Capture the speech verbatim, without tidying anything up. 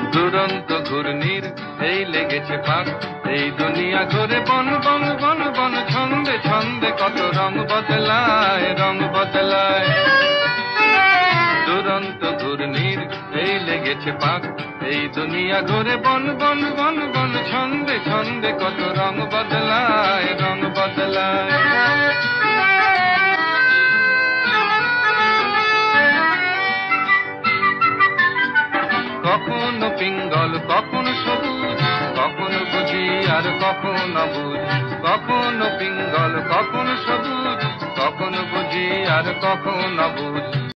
দুরন্ত ঘূর্ণির এই লেগেছে পাক, এই দুনিয়া ঘুরে বন বন বন বন, ছন্দে ছন্দে কত রং বদলায়, রং বদলায়। দুরন্ত ঘূর্ণির এই লেগেছে পাক, এই দুনিয়া ঘুরে বন বন বন বন, ছন্দে ছন্দে কত রং বদলায়, রং বদলায়। কখনো পিঙ্গল কখনো সবুজ, কখনো বুঝি আর কখনো বুঝ, কখনো পিঙ্গল কখনো সবুজ, কখনো বুঝি আর কখনো বুঝ।